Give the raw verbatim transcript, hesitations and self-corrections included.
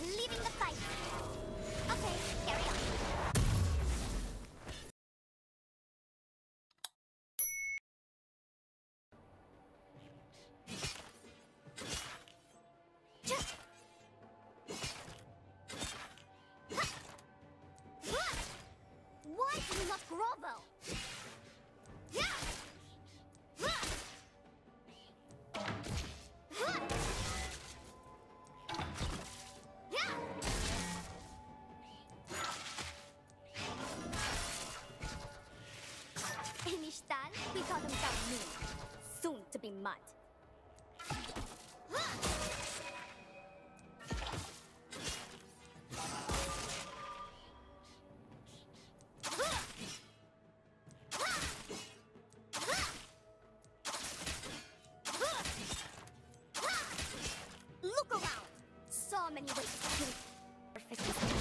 leaving the fight. Okay, carry on. Why do you not grovel? Inishtan, he called himself Moon, soon to be mud. Look around! So many ways to do it. Perfect.